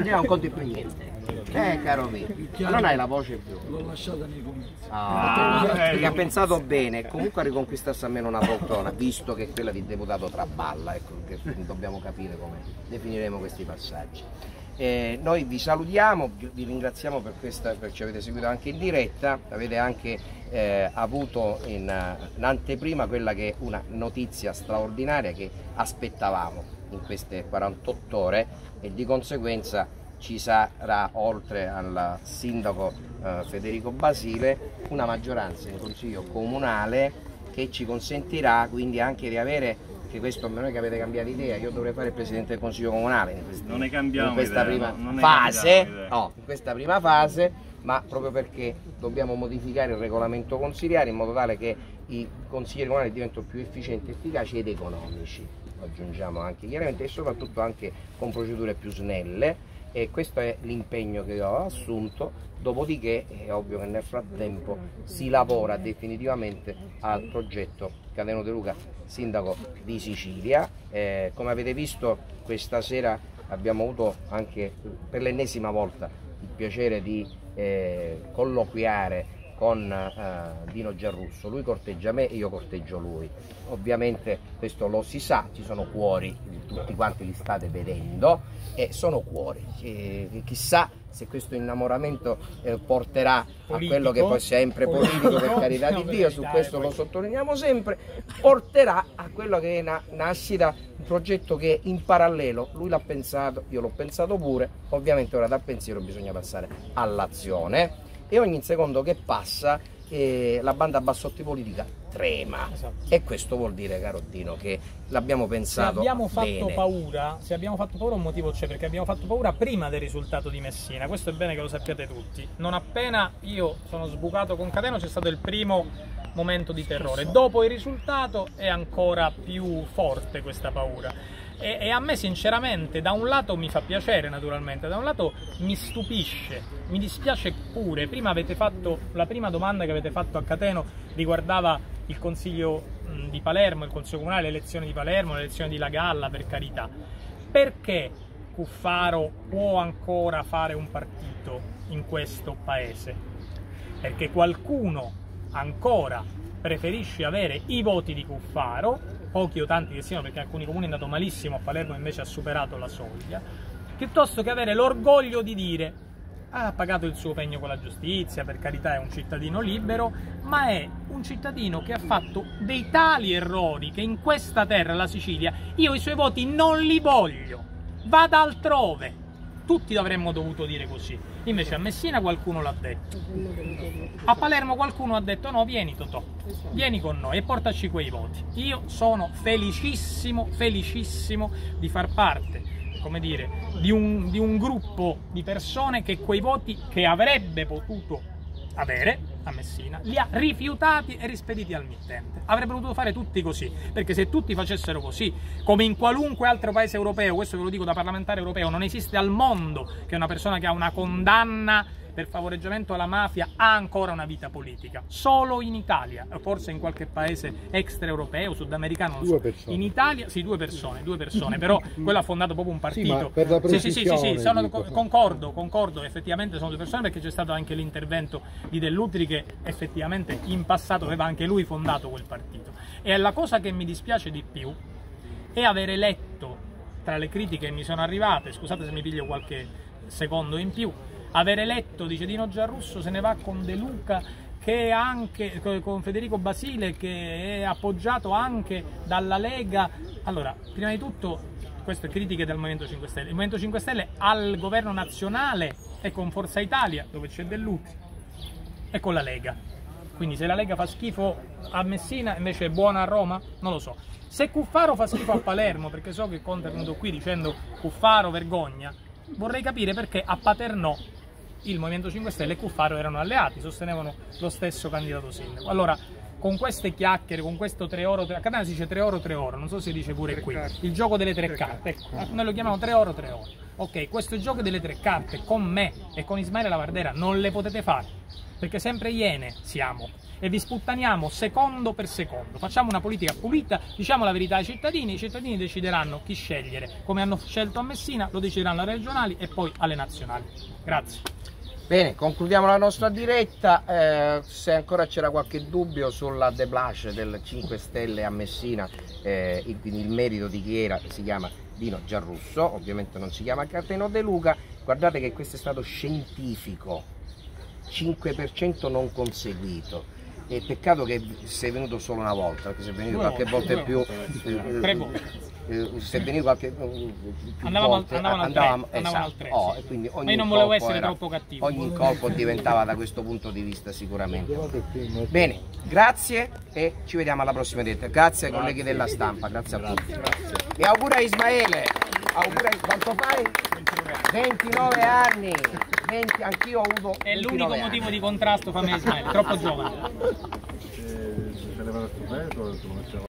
Adriano non conti più niente. Caro mio, non hai la voce più. L'ho lasciata nei commenti. Perché ha pensato bene, comunque a riconquistarsi almeno una poltrona, visto che quella di deputato traballa, ecco, che dobbiamo capire come definiremo questi passaggi. Noi vi salutiamo, vi ringraziamo per ci avete seguito anche in diretta, avete anche avuto in anteprima quella che è una notizia straordinaria che aspettavamo in queste 48 ore e di conseguenza ci sarà, oltre al sindaco Federico Basile, una maggioranza in consiglio comunale che ci consentirà quindi anche di avere, che questo non è che avete cambiato idea, io dovrei fare il presidente del consiglio comunale in questa prima fase, ma proprio perché dobbiamo modificare il regolamento consiliare in modo tale che i consiglieri comunali diventino più efficienti, efficaci ed economici, aggiungiamo anche chiaramente, e soprattutto anche con procedure più snelle. E questo è l'impegno che ho assunto, dopodiché è ovvio che nel frattempo si lavora definitivamente al progetto Cateno De Luca, sindaco di Sicilia. Come avete visto questa sera abbiamo avuto anche per l'ennesima volta il piacere di colloquiare con Dino Giarrusso, lui corteggia me e io corteggio lui. Ovviamente questo lo si sa, ci sono cuori, tutti quanti li state vedendo, e sono cuori, chissà se questo innamoramento porterà a quello che poi sempre politico, per carità di Dio, su questo lo sottolineiamo sempre, porterà a quello che nascita un progetto che in parallelo lui l'ha pensato, io l'ho pensato pure, ovviamente ora dal pensiero bisogna passare all'azione. E ogni secondo che passa la banda Bassotti politica trema, e questo vuol dire, caro Dino, che l'abbiamo pensato se abbiamo fatto bene. se abbiamo fatto paura un motivo c'è, perché abbiamo fatto paura prima del risultato di Messina, questo è bene che lo sappiate tutti. Non appena io sono sbucato con Cateno c'è stato il primo momento di terrore, dopo il risultato è ancora più forte questa paura. E a me sinceramente, da un lato mi fa piacere naturalmente, da un lato mi stupisce, mi dispiace pure. Prima avete fatto, la prima domanda che avete fatto a Cateno riguardava il Consiglio di Palermo, il Consiglio Comunale, le elezioni di Palermo, le elezioni di La Galla, per carità. Perché Cuffaro può ancora fare un partito in questo paese? Perché qualcuno ancora preferisce avere i voti di Cuffaro, pochi o tanti che siano, perché alcuni comuni è andato malissimo, a Palermo invece ha superato la soglia, piuttosto che avere l'orgoglio di dire ha pagato il suo pegno con la giustizia, per carità è un cittadino libero, ma è un cittadino che ha fatto dei tali errori che in questa terra, la Sicilia, io i suoi voti non li voglio, vada altrove. Tutti avremmo dovuto dire così, invece a Messina qualcuno l'ha detto, a Palermo qualcuno ha detto no, vieni Totò, vieni con noi e portaci quei voti. Io sono felicissimo, felicissimo di far parte, come dire, di un gruppo di persone che quei voti che avrebbe potuto avere a Messina li ha rifiutati e rispediti al mittente. Avrebbero potuto fare tutti così, perché se tutti facessero così, come in qualunque altro paese europeo, questo ve lo dico da parlamentare europeo, non esiste al mondo che una persona che ha una condanna per favoreggiamento alla mafia ha ancora una vita politica. Solo in Italia, forse in qualche paese extraeuropeo, sudamericano, non so. In Italia, sì, due persone, però quello ha fondato proprio un partito. Concordo, effettivamente sono due persone, perché c'è stato anche l'intervento di Dell'Utri che effettivamente in passato aveva anche lui fondato quel partito. E la cosa che mi dispiace di più è avere letto, tra le critiche che mi sono arrivate, scusate se mi piglio qualche secondo in più, avere letto, dice Dino Giarrusso se ne va con De Luca, che è anche con Federico Basile, che è appoggiato anche dalla Lega. Allora, prima di tutto, queste critiche del Movimento 5 Stelle. Il Movimento 5 Stelle al governo nazionale è con Forza Italia, dove c'è Dell'Utri, e con la Lega. Quindi se la Lega fa schifo a Messina, invece è buona a Roma? Non lo so. Se Cuffaro fa schifo a Palermo, perché so che Conte è venuto qui dicendo Cuffaro vergogna, vorrei capire perché a Paternò il Movimento 5 Stelle e Cuffaro erano alleati, sostenevano lo stesso candidato sindaco. Allora, con queste chiacchiere, con questo 3 oro, a Catania si dice 3 oro, non so se si dice pure qui, il gioco delle 3 carte, ecco, noi lo chiamiamo 3 oro. Ok, questo gioco delle 3 carte con me e con Ismaele Lavardera non le potete fare. perché sempre iene siamo e vi sputtaniamo secondo per secondo. Facciamo una politica pulita, diciamo la verità ai cittadini, i cittadini decideranno chi scegliere, come hanno scelto a Messina, lo decideranno alle regionali e poi alle nazionali. Grazie. Bene, concludiamo la nostra diretta. Se ancora c'era qualche dubbio sulla débâche del 5 Stelle a Messina, quindi il merito di chi era, si chiama Dino Giarrusso, ovviamente non si chiama Cateno De Luca. Guardate che questo è stato scientifico, 5% non conseguito. E peccato che sei venuto solo una volta, perché se venuto qualche volta in più, se venivo qualche andavamo al 3, e quindi ma io non volevo essere troppo cattivo. Ogni colpo diventava da questo punto di vista sicuramente. Bene, grazie e ci vediamo alla prossima diretta. Grazie ai colleghi della stampa, grazie a tutti. E auguri a Ismaele, quanto fai? 29 anni, anch'io ho avuto 29 È l'unico motivo di contrasto fra me e Ismaele, troppo giovane.